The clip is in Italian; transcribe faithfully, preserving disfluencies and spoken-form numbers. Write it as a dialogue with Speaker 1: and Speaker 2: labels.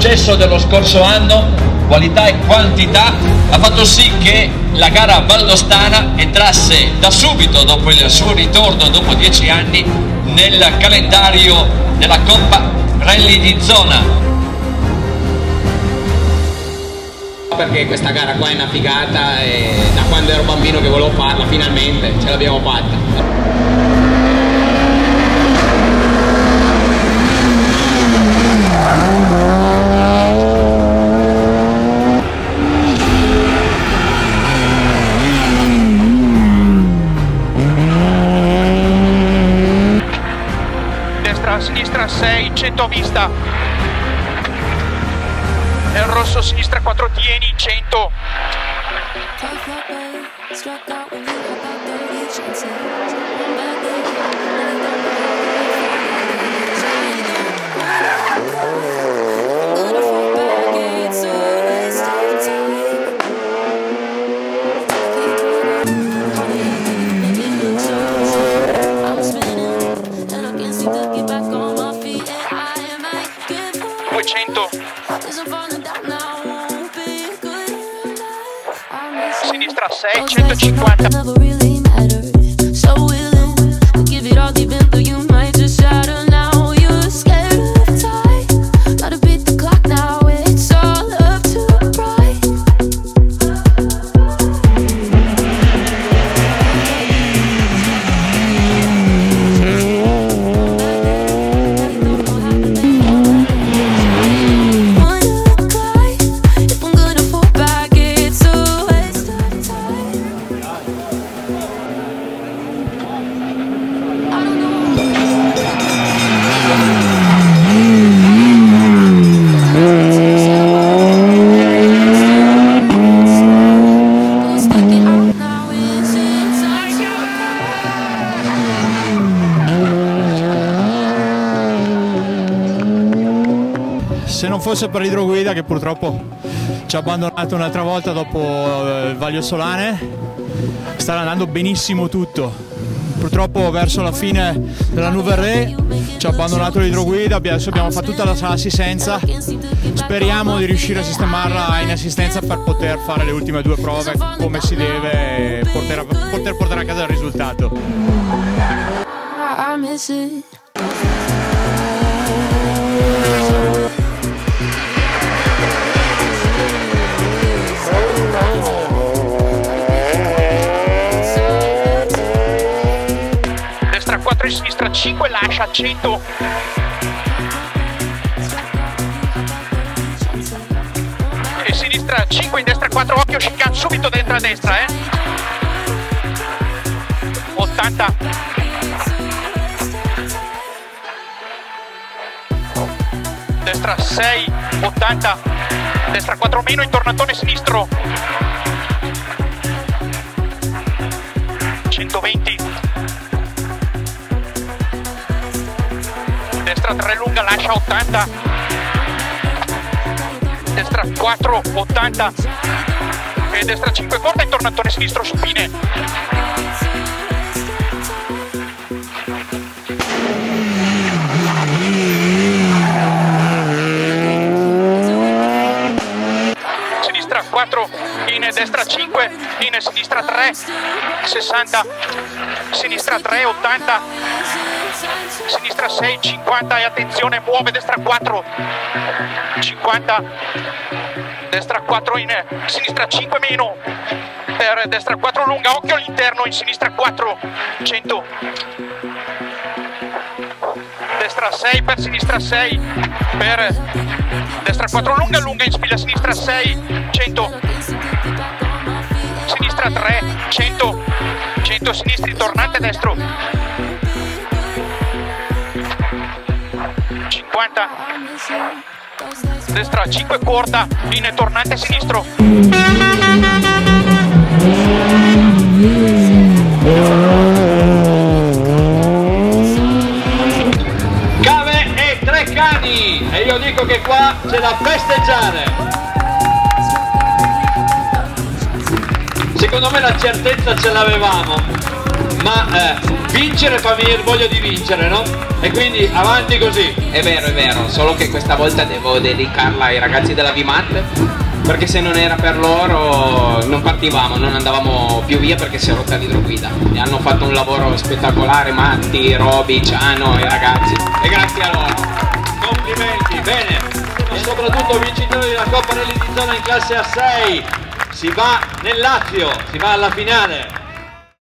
Speaker 1: successo dello scorso anno, qualità e quantità, ha fatto sì che la gara valdostana entrasse da subito, dopo il suo ritorno, dopo dieci anni, nel calendario della Coppa Rally di Zona.
Speaker 2: Perché questa gara qua è una figata e da quando ero bambino che volevo farla, finalmente ce l'abbiamo fatta.
Speaker 3: Destra, sinistra sei, cento vista. E il rosso, sinistra quattro, tieni, cento. duecento. Sinistra sei, centocinquanta.
Speaker 4: Se non fosse per l'idroguida che purtroppo ci ha abbandonato un'altra volta dopo il Vaglio Solane, sta andando benissimo tutto. Purtroppo verso la fine della Nouvelle ci ha abbandonato l'idroguida, adesso abbiamo fatto tutta la sala assistenza, speriamo di riuscire a sistemarla in assistenza per poter fare le ultime due prove come si deve e poter, poter portare a casa il risultato.
Speaker 3: quattro in sinistra cinque, lascia cento. E sinistra cinque, in destra quattro, occhio chicane subito dentro a destra, eh. ottanta. Destra sei, ottanta. Destra quattro meno, intornatone sinistro. centoventi. Destra tre lunga, lascia ottanta. Destra quattro, ottanta. E destra cinque corta, intornatone sinistro, supine. Sinistra quattro, in destra cinque, in sinistra tre, sessanta. Sinistra tre, ottanta. Sinistra sei, cinquanta e attenzione, muove destra quattro, cinquanta, destra quattro in sinistra cinque meno, per destra quattro lunga, occhio all'interno, in sinistra quattro, cento, destra sei per sinistra sei, per destra quattro lunga, lunga in spilla sinistra sei, cento, sinistra tre, cento, cento sinistri, tornante destro, cinquanta, destra cinque corta, in tornante sinistro.
Speaker 1: Cave e tre cani, e io dico che qua c'è da festeggiare. Secondo me la certezza ce l'avevamo, ma eh, vincere fa venire voglia di vincere, no? E quindi avanti così.
Speaker 2: È vero, è vero, solo che questa volta devo dedicarla ai ragazzi della V MAT, perché se non era per loro non partivamo, non andavamo più via perché si è rotta l'idroguida. E hanno fatto un lavoro spettacolare, Matti, Roby, Ciano, i ragazzi, e grazie a loro.
Speaker 1: Complimenti, bene. E soprattutto vincitori della Coppa Rally di Zona in classe A sei. Si va nel Lazio, si va alla finale.